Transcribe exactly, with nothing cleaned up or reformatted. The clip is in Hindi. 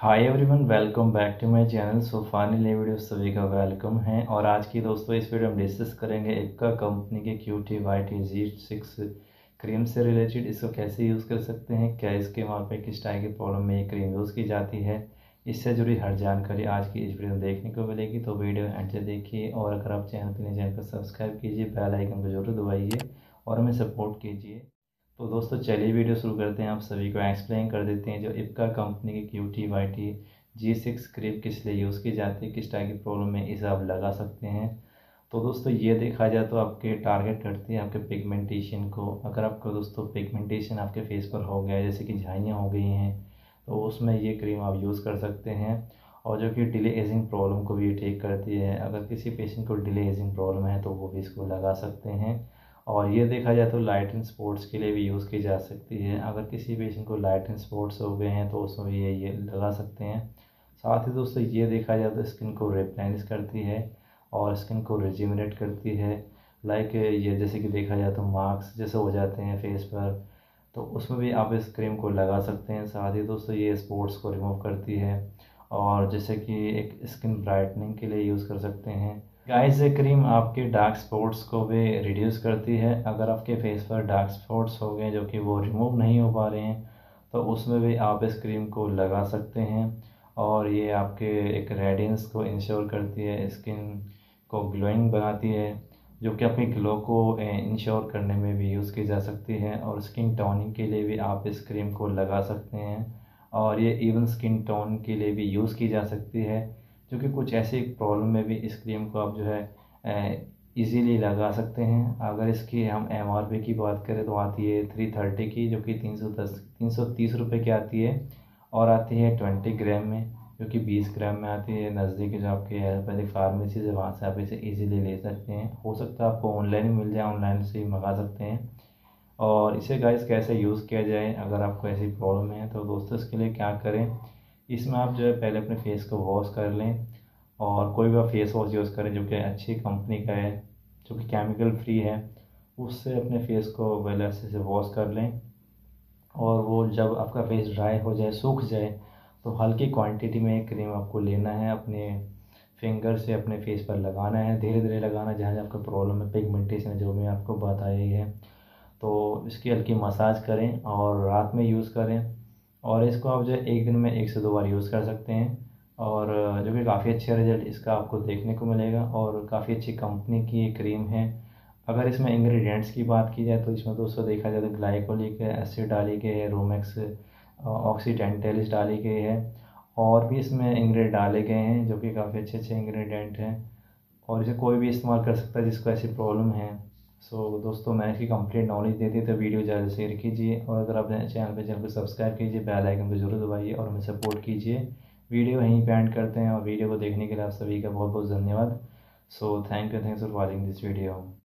Hi everyone, welcome back to my channel. So finally video सभी का वेलकम है। और आज की दोस्तों इस वीडियो में डिस्कस करेंगे इप्का कंपनी के Q T Y T G six cream से रिलेटेड। इसको कैसे यूज़ कर सकते हैं, क्या इसके वहाँ पे किस टाइप की प्रॉब्लम में ये क्रीम यूज़ की जाती है, इससे जुड़ी हर जानकारी आज की इस वीडियो में देखने को मिलेगी। तो वीडियो एंड से देखिए, और अगर आप चैनल पर नहीं चैनल को सब्सक्राइब कीजिए, बेल आइकन को जरूर दबाइए और हमें सपोर्ट कीजिए। तो दोस्तों चलिए वीडियो शुरू करते हैं। आप सभी को एक्सप्लेन कर देते हैं जो इप्का कंपनी की Q T Y T G six cream किस लिए यूज़ की जाती है, किस टाइप की प्रॉब्लम में इसे आप लगा सकते हैं। तो दोस्तों ये देखा जाए तो आपके टारगेट करती है आपके पिगमेंटेशन को। अगर आपको दोस्तों पिगमेंटेशन आपके फेस पर हो गया है, जैसे कि झाइयाँ हो गई हैं, तो उसमें ये क्रीम आप यूज़ कर सकते हैं। और जो कि डिले एजिंग प्रॉब्लम को भी ठीक करती है। अगर किसी पेशेंट को डिले एजिंग प्रॉब्लम है तो वो भी इसको लगा सकते हैं। और ये देखा जाए तो लाइट एंड स्पॉट्स के लिए भी यूज़ की जा सकती है। अगर किसी पेशेंट को लाइट एंड स्पॉट्स हो गए हैं तो उसमें भी ये ये लगा सकते हैं। साथ ही दोस्तों ये देखा जाए तो स्किन को रिप्लेनिश करती है और स्किन को रिजिमिनेट करती है। लाइक ये जैसे कि देखा जाए तो मार्क्स जैसे हो जाते हैं फेस पर, तो उसमें भी आप इस क्रीम को लगा सकते हैं। साथ ही दोस्तों ये स्पॉट्स को रिमूव करती है और जैसे कि एक स्किन ब्राइटनिंग के लिए यूज़ कर सकते हैं। गाइस ये क्रीम आपके डार्क स्पॉट्स को भी रिड्यूस करती है। अगर आपके फेस पर डार्क स्पॉट्स हो गए जो कि वो रिमूव नहीं हो पा रहे हैं, तो उसमें भी आप इस क्रीम को लगा सकते हैं। और ये आपके एक रेडियंस को इंश्योर करती है, स्किन को ग्लोइंग बनाती है, जो कि आपके ग्लो को इंश्योर करने में भी यूज़ की जा सकती है। और स्किन टोनिंग के लिए भी आप इस क्रीम को लगा सकते हैं। और ये इवन स्किन टोन के लिए भी यूज़ की जा सकती है, जो कि कुछ ऐसी प्रॉब्लम में भी इस क्रीम को आप जो है इजीली लगा सकते हैं। अगर इसकी हम एम आर पी की बात करें तो आती है थ्री थर्टी की, जो कि तीन सौ दस तीन सौ तीस रुपये की आती है। और आती है ट्वेंटी ग्राम में, जो कि बीस ग्राम में आती है। नज़दीक जो आपके एलोपैथिक फार्मेसी है वहाँ से आप इसे इजीली ले सकते हैं। हो सकता है आपको ऑनलाइन मिल जाए, ऑनलाइन से ही मंगा सकते हैं। और इसे गाइस कैसे यूज़ किया जाए, अगर आपको ऐसी प्रॉब्लम है तो दोस्तों इसके लिए क्या करें, इसमें आप जो है पहले अपने फेस को वॉश कर लें। और कोई भी आप फेस वॉश यूज़ करें जो कि अच्छी कंपनी का है, जो कि केमिकल फ्री है, उससे अपने फेस को पहले अच्छे से वॉश कर लें। और वो जब आपका फेस ड्राई हो जाए, सूख जाए, तो हल्की क्वांटिटी में क्रीम आपको लेना है, अपने फिंगर से अपने फेस पर लगाना है, धीरे धीरे लगाना है। जहाँ जहाँ आपको प्रॉब्लम है, पिगमेंटेशन है, जो भी आपको बताई है, तो इसकी हल्की मसाज करें और रात में यूज़ करें। और इसको आप जो है एक दिन में एक से दो बार यूज़ कर सकते हैं। और जो कि काफ़ी अच्छा रिजल्ट इसका आपको देखने को मिलेगा। और काफ़ी अच्छी कंपनी की ये क्रीम है। अगर इसमें इंग्रेडिएंट्स की बात की जाए तो इसमें दोस्तों देखा जाए तो ग्लाइकोलिक एसिड डाली गई है, रोमेक्स ऑक्सीडेंटलिस डाली गई है, और भी इसमें इंग्रेडिएंट डाले गए हैं जो कि काफ़ी अच्छे अच्छे इंग्रेडिएंट हैं। और इसे कोई भी इस्तेमाल कर सकता है जिसको ऐसी प्रॉब्लम है। सो दोस्तों मैंने इसकी कंप्लीट नॉलेज दे दी, तो वीडियो ज़्यादा शेयर कीजिए। और अगर आप चैनल पे चैनल को सब्सक्राइब कीजिए, बेल आइकन को जरूर दबाइए और हमें सपोर्ट कीजिए। वीडियो यहीं पे एंड करते हैं और वीडियो को देखने के लिए आप सभी का बहुत बहुत धन्यवाद। So thank you thanks for watching this video.